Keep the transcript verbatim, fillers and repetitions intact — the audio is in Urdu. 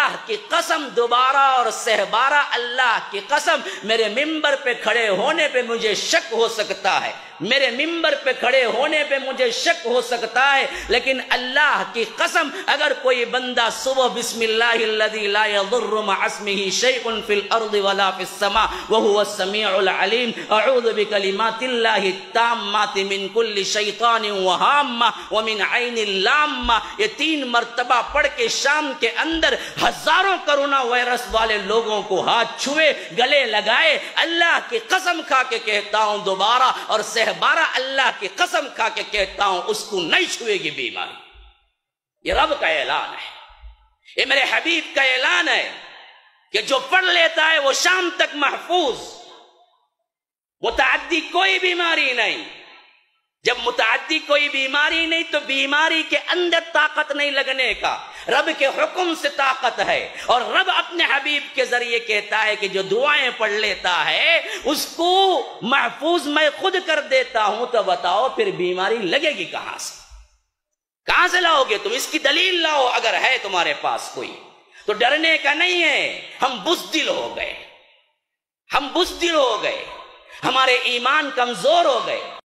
اللہ کی قسم دوبارہ اور سہبارہ اللہ کی قسم میرے ممبر پہ کھڑے ہونے پہ مجھے شک ہو سکتا ہے، میرے ممبر پہ کھڑے ہونے پہ مجھے شک ہو سکتا ہے، لیکن اللہ کی قسم اگر کوئی بندہ صبح بسم اللہ الذی لا یضر مع اسمہ شیء فی الارض ولا فی السماء وہو السمیع العلیم اعوذ بکلمات اللہ التامات من کل شیطان وہامہ ومن عین لامہ، یہ تین مرتبہ پڑھ کے شام کے اندر ہزاروں کرونا وائرس والے لوگوں کو ہاتھ چھوئے، گلے لگائے، اللہ کی قسم کھا کے کہتا ہوں دوبارہ اور بارہ اللہ کی قسم کھا کے کہتا ہوں اس کو نہیں چھوئے گی بیماری۔ یہ رب کا اعلان ہے، یہ میرے حبیب کا اعلان ہے کہ جو پڑھ لیتا ہے وہ شام تک محفوظ، متعدی کوئی بیماری نہیں۔ جب متعدی کوئی بیماری نہیں تو بیماری کے اندر طاقت نہیں لگنے کا، رب کے حکم سے طاقت ہے، اور رب اپنے حبیب کے ذریعے کہتا ہے کہ جو دعائیں پڑھ لیتا ہے اس کو محفوظ میں خود کر دیتا ہوں۔ تو بتاؤ پھر بیماری لگے گی کہاں سے؟ کہاں سے لاؤ گے تم؟ اس کی دلیل لاؤ اگر ہے تمہارے پاس کوئی، تو ڈرنے کا نہیں ہے۔ ہم بزدل ہو گئے، ہم بزدل ہو گئے، ہمارے ایمان کمزور ہو گئے۔